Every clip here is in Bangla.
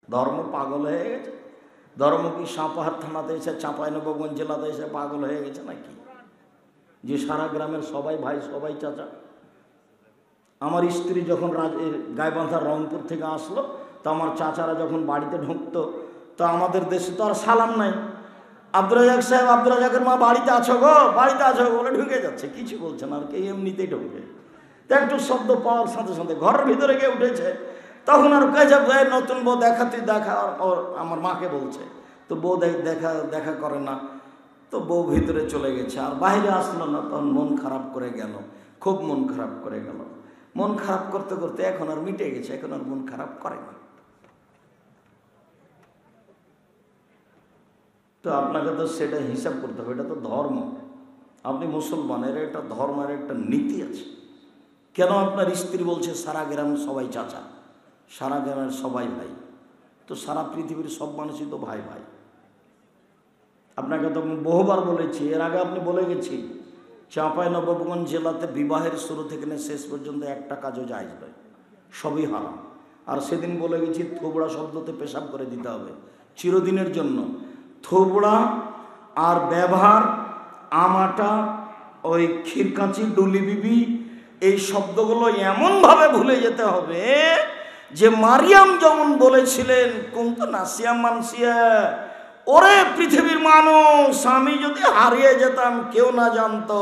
ধর্ম পাগল হয়ে গেছে। ধর্ম কি সাপাহার থানাতে এসে, চাঁপাইনবাবগঞ্জ জেলাতে এসে পাগল হয়ে গেছে নাকি? যে সারা গ্রামের সবাই ভাই, সবাই চাচা। আমার স্ত্রী যখন গাইবান্ধার রংপুর থেকে আসলো, তো আমার চাচারা যখন বাড়িতে ঢুকতো, তো আমাদের দেশে তো আর সালাম নাই। আব্দুর রাজাক সাহেব, আব্দুর রাজাকের মা বাড়িতে আছো গো, বাড়িতে আছো বলে ঢুকে যাচ্ছে, কিছু বলছে না আর কি, এমনিতেই ঢুকে। তো একটু শব্দ পাওয়ার সাথে সাথে ঘরের ভিতরে গিয়ে উঠেছে, তখন আর কে যাবে, নতুন বউ দেখা, তুই দেখা। আমার মাকে বলছে, তো বউ দেখা করে না, তো বউ ভিতরে চলে গেছে, আর বাইরে আসলো না। তখন মন খারাপ করে গেল, খুব মন খারাপ করে গেল। মন খারাপ করতে করতে এখন আর মিটে গেছে, এখন আর মন খারাপ করে না। তো আপনাকে তো সেটা হিসাব করতে হবে, এটা তো ধর্ম। আপনি মুসলমানের, এটা ধর্মের একটা নীতি আছে। কেন আপনার স্ত্রী বলছে সারা গ্রামের সবাই চাচা, সারা গ্রামের সবাই ভাই? তো সারা পৃথিবীর সব মানুষই তো ভাই ভাই। আপনাকে তো বহুবার বলেছি, এর আগে আপনি বলে গেছি, চাঁপাইনবাবগঞ্জ জেলাতে বিবাহের শুরু থেকে শেষ পর্যন্ত একটা কাজও জায়েজ নয়, সবই হারাম। আর সেদিন বলে গেছি, থোবড়া শব্দতে পেশাব করে দিতে হবে চিরদিনের জন্য। থোবড়া আর ব্যবহার, আমাটা, ওই ক্ষীরকাঁচি, ডুলি বিবি, এই শব্দগুলো এমনভাবে ভুলে যেতে হবে যে মারিয়াম যেমন বলেছিলেন, কুনতু নাসিয়া মানসিয়া, ওরে পৃথিবীর মানুষ, আমি যদি হারিয়ে যেতাম কেউ না জানতো।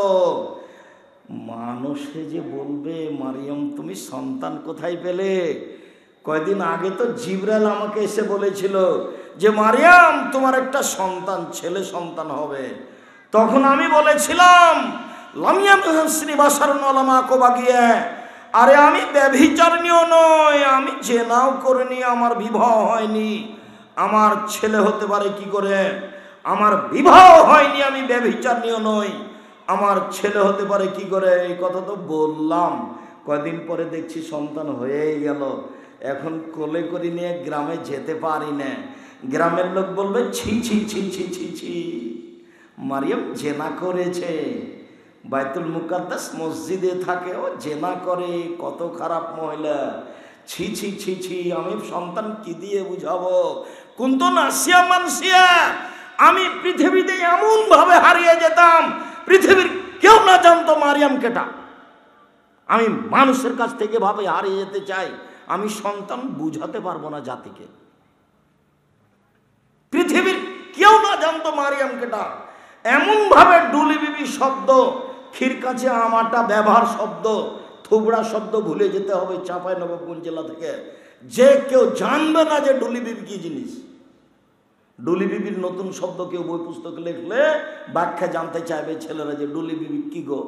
মানুষে যে বলবে, মারিয়াম তুমি সন্তান কোথায় পেলে? কয়দিন আগে তো জিবরাইল আমাকে এসে বলেছিল যে মারিয়াম তোমার একটা সন্তান, ছেলে সন্তান হবে। তখন আমি বলেছিলাম, লামিয়াম শ্রীবাসার নলামা কোবাগিয়া, আরে আমি ব্যভিচারিণীও নই, আমি জেনাও করিনি, আমার বিবাহ হয়নি, আমার ছেলে হতে পারে কি করে? আমার বিবাহ হয়নি, আমি ব্যভিচারিণীও নই, আমার ছেলে হতে পারে কি করে? এই কথা তো বললাম। কয়দিন পরে দেখছি সন্তান হয়েই গেল। এখন কোলে করে নিয়ে গ্রামে যেতে পারি না। গ্রামের লোক বলবে, ছি ছি ছি ছি ছি ছি, মারিয়াম জেনা করেছে, বাইতুল মুকাদ্দাস মসজিদে থাকে, ও জেনা করে, কত খারাপ মহিলা, ছি ছি ছি ছি। আমি সন্তান কি দিয়ে বুঝাবো? কুনতু নাসিয়া মানসিয়া, আমি পৃথিবীতে এমন ভাবে হারিয়ে যেতাম, পৃথিবীর কেউ না জানতো মারিয়াম কেটা। আমি মানুষের কাছ থেকে ভাবে হারিয়ে যেতে চাই, আমি সন্তান বুঝাতে পারবো না জাতিকে। পৃথিবীর কেউ না জানতো মারিয়াম কেটা। এমন ভাবে ডুলি বিবি শব্দ, ক্ষীরকাঁচি, আমাটা, ব্যবহার শব্দ, থুবড়া শব্দ ভুলে যেতে হবে চাঁপাইনবাবগঞ্জ জেলা থেকে, যে কেউ জানবে না যে ডুলি বিবি কি জিনিস। ডুলি বিবির নতুন শব্দ কেউ বই পুস্তকে লিখলে ব্যাখ্যা জানতে চাইবে ছেলেরা, যে ডুলি বিবি কি গো,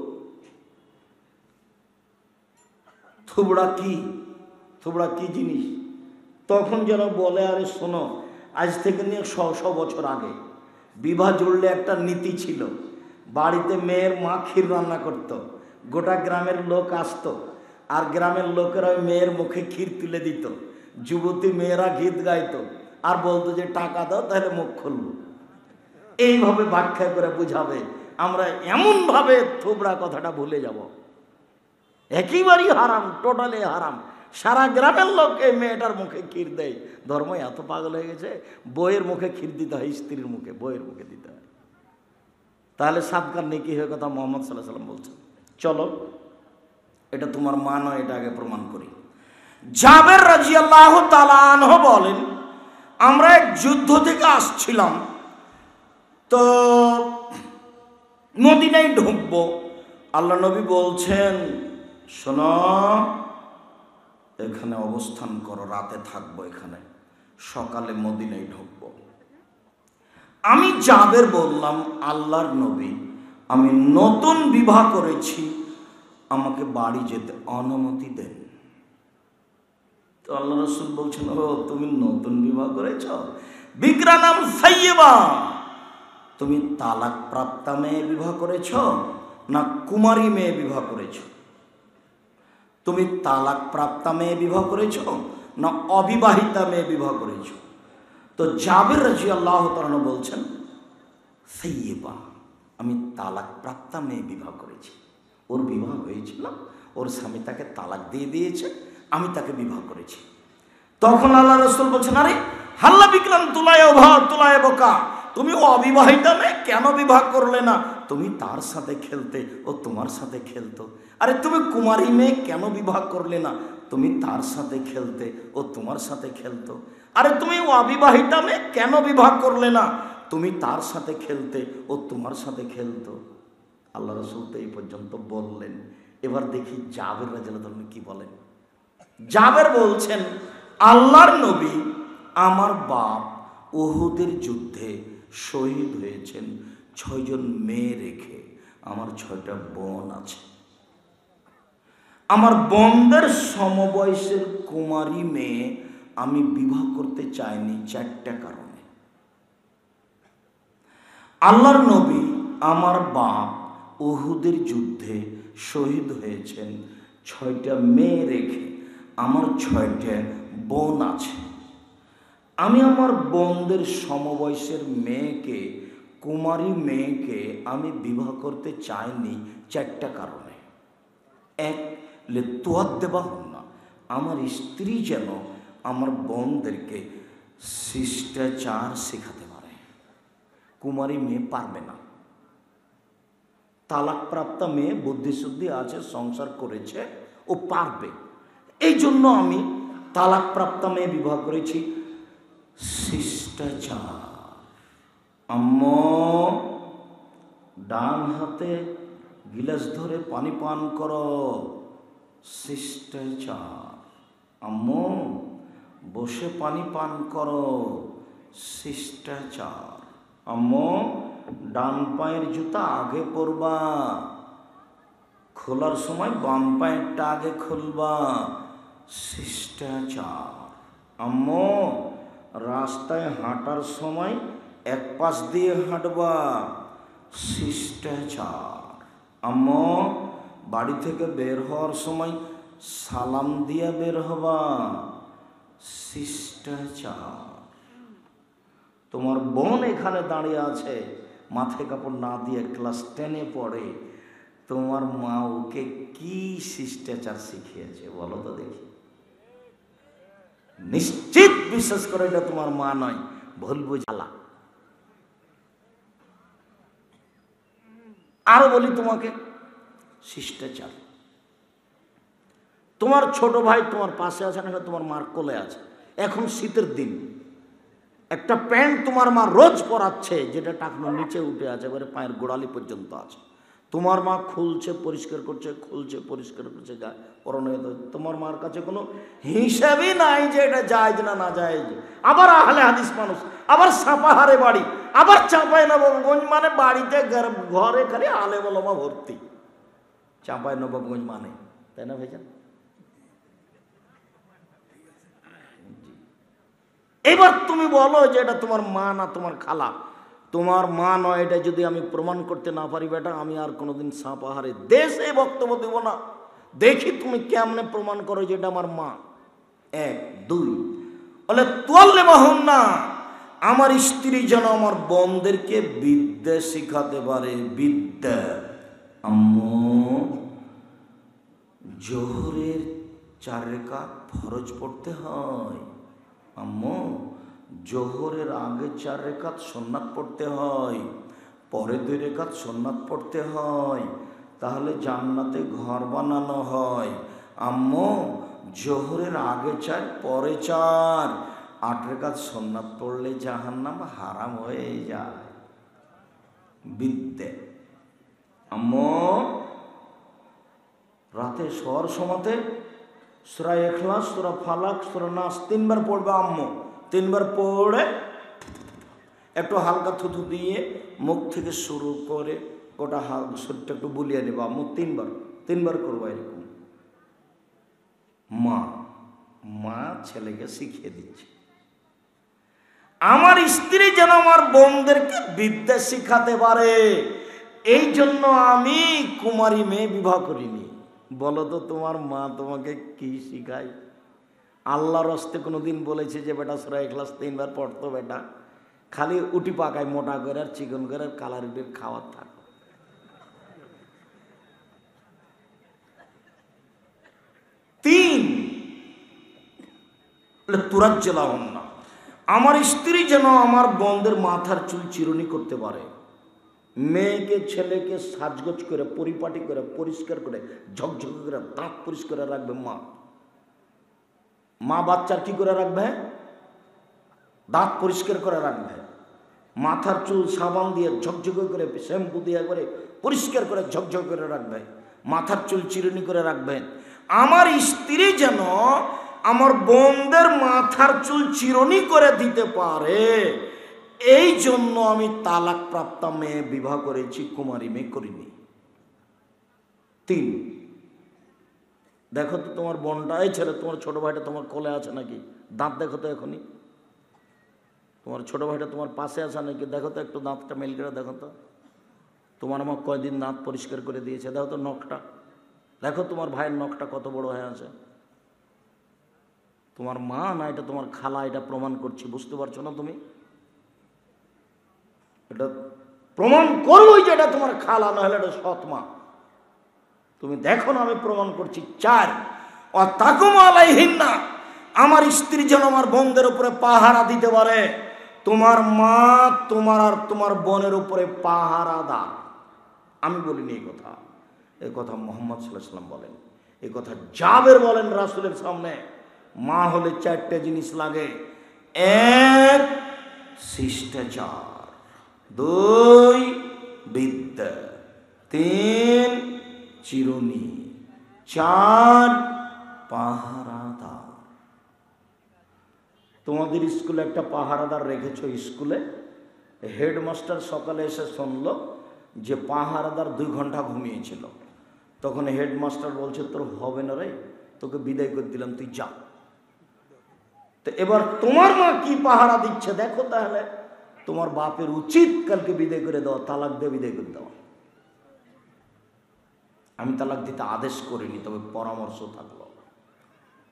থুবড়া কি, থুবড়া কি জিনিস? তখন যেন বলে, আরে শোনো, আজ থেকে নিয়ে 100 বছর আগে বিবাহ জুড়লে একটা নীতি ছিল। বাড়িতে মেয়ের মা ক্ষীর রান্না করত, গোটা গ্রামের লোক আসতো, আর গ্রামের লোকেরা ওই মেয়ের মুখে ক্ষীর তুলে দিত। যুবতী মেয়েরা গীত গাইতো আর বলতো যে টাকা দাও তাহলে মুখ খুলবো। এইভাবে ব্যাখ্যা করে বুঝাবে। আমরা এমনভাবে থোবড়া কথাটা ভুলে যাব, একেবারেই হারাম, টোটালি হারাম। সারা গ্রামের লোক এই মেয়েটার মুখে ক্ষীর দেয়। ধর্ম এত পাগল হয়ে গেছে, বইয়ের মুখে ক্ষীর দিতে হয়, স্ত্রীর মুখে, বইয়ের মুখে দিতে হয়, তাহলে সাদকার নেকি হয়ে কথা মোহাম্মদ সাল্লাল্লাহু আলাইহি ওয়াসাল্লাম বলছেন। চলো, এটা তোমার মা নয়, এটা আগে প্রমাণ করি। জাবের রাদিয়াল্লাহু তাআলা আনহু বলেন, আমরা এক যুদ্ধ থেকে আসছিলাম, তো মদিনায় ঢুকবো। আল্লাহ নবী বলছেন, শোনো, এখানে অবস্থান করো, রাতে থাকবো এখানে, সকালে মদিনায় ঢুকবো। আমি জাবের বললাম, আল্লাহর নবী, আমি নতুন বিবাহ করেছি, আমাকে বাড়ি যেতে অনুমতি দেন। তো আল্লাহ রাসূল বলছেন, ও তুমি নতুন বিবাহ করেছ, বিকরা নাম সাইয়্যিবা, তুমি তালাক প্রাপ্তা মেয়ে বিবাহ করেছ না কুমারী মেয়ে বিবাহ করেছ? তুমি তালাক প্রাপ্তা মেয়ে বিবাহ করেছ না অবিবাহিতা মেয়ে বিবাহ করেছ? তো জাবের রাদিয়াল্লাহু তাআলা বলছেন, সাইয়্যিবা, আমি তালাক প্রাপ্তা মেয়ে বিবাহ করেছি। ওর বিবাহ হয়েছিল, ওর স্বামী তাকে তালাক দিয়ে দিয়েছে, আমি তাকে বিবাহ করেছি। তখন আল্লাহ রাসূল বলছেন, আরে হাল্লা বিক্রাম তুলায় ভা তুলায় বোকা, তুমি অবিবাহিতা মেয়ে কেন বিবাহ করলে না? তুমি তার সাথে খেলতে, ও তোমার সাথে খেলতো। আরে তুমি কুমারী মেয়ে কেন বিবাহ করলে না? তুমি তার সাথে খেলতে, ও তোমার সাথে খেলতো। আরে তুমি অবিবাহিতা মেয়ে কেন বিবাহ করলে না? তুমি তার সাথে খেলতে, ও তোমার সাথে খেলতো। আল্লাহ রাসূল তো এই পর্যন্ত বললেন। এবার দেখি জাবের রাদিয়াল্লাহু আনহু কি বলেন। জাবের বলছেন, আল্লাহর নবী আমার বাপ উহুদের যুদ্ধে শহীদ হয়েছেন 6 জন মেয়ে রেখে। আমার 6টা বোন আছে। আমার বোনদের সমবয়সের কুমারী মেয়ে আমি বিবাহ করতে চাইনি 4টা কারণে। আল্লাহর নবী আমার বাপ উহুদের যুদ্ধে শহীদ হয়েছেন 6টা মেয়ে রেখে। আমার 6টা বোন আছে। আমি আমার বোনদের সমবয়সের মেয়েকে, কুমারী মেয়েকে আমি বিবাহ করতে চাইনি 4টা কারণে। এক, লে তোয়াদ দেবা হন না, আমার স্ত্রী যেন আমার বোনদেরকে শিষ্টাচার শেখাতে পারে। কুমারী মেয়ে পারবে না। তালাকপ্রাপ্তা মেয়ে বুদ্ধিশুদ্ধি আছে, সংসার করেছে, ও পারবে। এই জন্য আমি তালাকপ্রাপ্তা মেয়ে বিবাহ করেছি। শিষ্টাচার, আম্মা ডান হাতে গিলাস ধরে পানি পান করো, শিষ্টাচার। আম্মু বসে পানি পান করো, শিষ্টাচার। আম্মু ডান পায়ের জুতা আগে পরবা, খোলার সময় বাম পায়েরটা আগে খুলবা, শিষ্টাচার। আম্মু রাস্তায় হাঁটার সময় এক পাশ দিয়ে হাঁটবা, শিষ্টাচার। আম্মু বাড়ি থেকে বের হওয়ার সময় সালাম দিয়ে বের হবা, শিষ্টাচার। তোমার বোন এখানে দাঁড়িয়ে আছে, মাথায় কাপড় না দিয়ে ক্লাস 10-এ পড়ে। তোমার মা ওকে কি শিষ্টাচার শিখিয়েছে বলো তো দেখি? নিশ্চিত বিশ্বাস করে এটা তোমার মা নয়, ভুল বুঝালা। আরো বলি তোমাকে, শিষ্টাচার। তোমার ছোট ভাই তোমার পাশে আছে না, তোমার মার কোলে আছে। এখন শীতের দিন, একটা প্যান্ট তোমার মা রোজ পরাচ্ছে, যেটা টাকনোর নিচে উঠে আছে, এবারে পায়ের গোড়ালি পর্যন্ত আছে। তোমার মা খুলছে পরিষ্কার করছে, খুলছে পরিষ্কার করছে, পরনে। তোমার মার কাছে কোনো হিসাবই নাই যে এটা জায়েজ না না জায়েজ। আবার আহলে হাদিস মানুষ, আবার সাপাহারে বাড়ি, আবার চাঁপাইনবাবগঞ্জ মানে বাড়িতে ঘরে খালি আলেম ওলামা ভর্তি। চাঁপাইনবাবগঞ্জ মানে, তাই না ভাইজান? এবার তুমি বলো যে এটা তোমার মা না তোমার খালা। তোমার মা নয়, এটা যদি আমি প্রমাণ করতে না পারি বেটা, আমি আর কোনোদিন সাপাহারে দেশে বক্তব্য দেব না। দেখি তুমি কেমনে প্রমাণ করো যে এটা আমার মা। 1, 2 বলে তোয়াল্লে বাহন না, আমার স্ত্রী যেন আমার বোনদেরকে বিদ্যা শিখাতে পারে, বিদ্যা। আম্মু জোহরের 4 রাকাত ফরজ পড়তে হয়। আম্মু জোহরের আগে 4 রাকাত সুন্নাত পড়তে হয়, পরে 2 রাকাত সুন্নাত পড়তে হয়, তাহলে জান্নাতে ঘর বানানো হয়। আম্মু জোহরের আগে 4 পরে 4, 8 রাকাত সুন্নাত পড়লে জাহান্নাম হারাম হয়ে যায়। বিদ্যে। আম্মু রাতে শোয়ার সময়তে সূরা ইখলাস, সূরা ফালাক, সূরা নাস 3 বার পড়বে আম্মু। 3 বার পড়ে একটু হালকা থুথু দিয়ে মুখ থেকে শুরু করে গোটা শরীরটা একটু বুলিয়ে নেবা আম্মু। 3 বার করবো এরকম। মা ছেলেকে শিখিয়ে দিচ্ছে। আমার স্ত্রী যেন আমার বোনদেরকে বিদ্যা শিখাতে পারে, এই জন্য আমি কুমারী মেয়ে বিবাহ করিনি। বলো তো তোমার মা তোমাকে কি শিখায়? আল্লাহর হস্তে কোনোদিন বলেছে যে বেটা সূরা ইখলাস 3 বার পড়তো? বেটা খালি উটি পাকায় মোটা করে আর চিকন করে আর কালার উটির খাওয়ার থাক। 3 তুরাজ্জালাহুন না, আমার স্ত্রী যেন আমার বোনদের মাথার চুল চিরুনি করতে পারে, মেয়েকে ছেলেকে সাজগোজ করে পরিপাটি করে পরিষ্কার করে ঝকঝকে করে দাঁত পরিষ্কার রাখবে মা। মা বাচ্চার কি করে রাখবে? দাঁত পরিষ্কার করে রাখবে, মাথার চুল সাবান দিয়ে ঝকঝকে করে শ্যাম্পু দিয়ে করে পরিষ্কার করে ঝকঝক করে রাখবে, মাথার চুল চিরুনি করে রাখবে। আমার স্ত্রী যেন আমার বোনদের মাথার চুল চিরুনি করে দিতে পারে, এই জন্য আমি তালাক প্রাপ্ত মেয়ে বিবাহ করেছি, কুমারী মেয়ে করিনি। 3, দেখো তো তোমার বোনটা, এই ছেলে তোমার ছোট ভাইটা তোমার কোলে আছে নাকি? দাঁত দেখো তো এখনই। তোমার ছোট ভাইটা তোমার পাশে আছে নাকি? দেখো তো একটু দাঁতটা মেল করে দেখো তো। তোমার আমার কয়দিন দাঁত পরিষ্কার করে দিয়েছে? দেখো তো নখটা, দেখো তোমার ভাইয়ের নখটা কত বড় হয়ে আছে। তোমার মা না এটা তোমার খালা, এটা প্রমাণ করছি, বুঝতে পারছো না তুমি? এটা প্রমাণ করবোই যে এটা তোমার খালা, না হলে এটা সৎ মা। তুমি দেখো না, আমি প্রমাণ করছি। 4, আমার স্ত্রী যেন আমার বোনদের উপরে পাহারা দিতে পারে। তোমার মা তোমার আর তোমার বোনের উপরে পাহারাদার। আমি বলিনি এই কথা, এই কথা মুহাম্মদ সাল্লাল্লাহু আলাইহি ওয়াসাল্লাম বলেন, এই কথা জাবের বলেন রাসূলের সামনে। মা হলে 4টে জিনিস লাগে: 1 শিষ্টাচার, 2 বিদ্যা, 3 চিরুনি, 4 পাহারাদার। তোমাদের স্কুলে একটা পাহারাদার রেখেছো স্কুলে? হেডমাস্টার সকালে এসে শুনলো যে পাহারাদার 2 ঘন্টা ঘুমিয়েছিল। তখন হেডমাস্টার বলছে, তোর হবে না রে, তোকে বিদায় করে দিলাম, তুই যা। তো এবার তোমার মা কি পাহারা দিচ্ছে দেখো। তাহলে তোমার বাপের উচিত কালকে বিদায় করে দেওয়া, তালাক দিয়ে বিদায় করে দেওয়া। আমি তালাক দিতে আদেশ করিনি, তবে পরামর্শ থাকলো।